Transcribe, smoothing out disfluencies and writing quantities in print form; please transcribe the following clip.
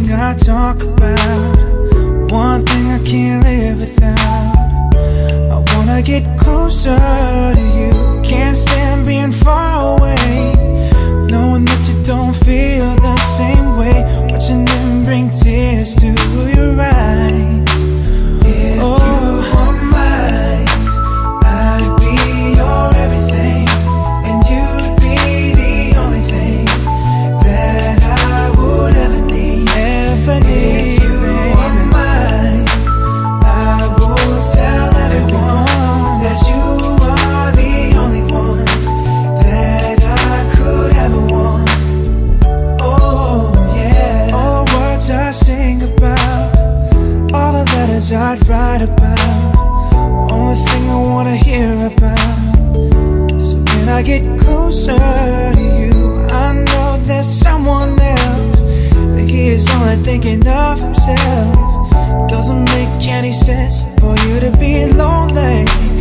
thing I talk about, one thing I can't live without. I wanna get closer to you, can't stand being far away, knowing that you don't feel the same way, watching them bring tears to your eyes. If you were mine, I'd be your everything, and you'd be the only thing that I would ever need. If you were mine, I would tell everyone that you are the only one that I could ever want. Oh yeah. All the words I sing about, all the letters I'd write about, only thing I wanna hear about. So when I get closer to you, I know there's someone else, but he is only thinking of himself. Doesn't make any sense for you to be lonely.